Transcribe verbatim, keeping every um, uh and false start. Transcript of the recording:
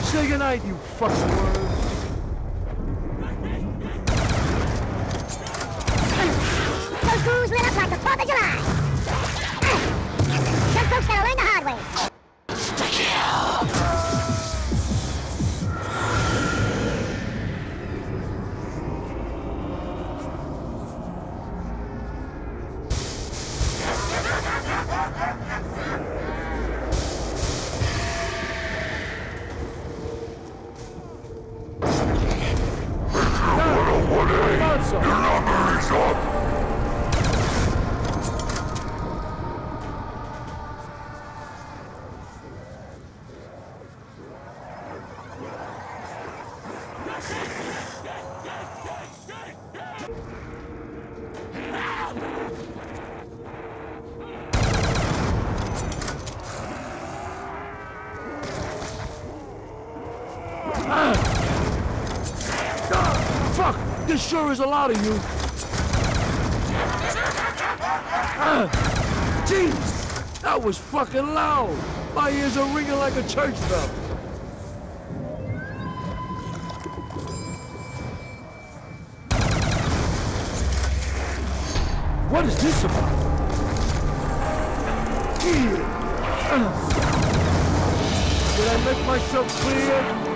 Say goodnight, you fucking worm. Those crews lit up like the fourth of July. Some folks gotta learn the hard way. This sure is a lot of you. Uh, Jeez, that was fucking loud. My ears are ringing like a church bell. What is this about? Uh, did I make myself clear?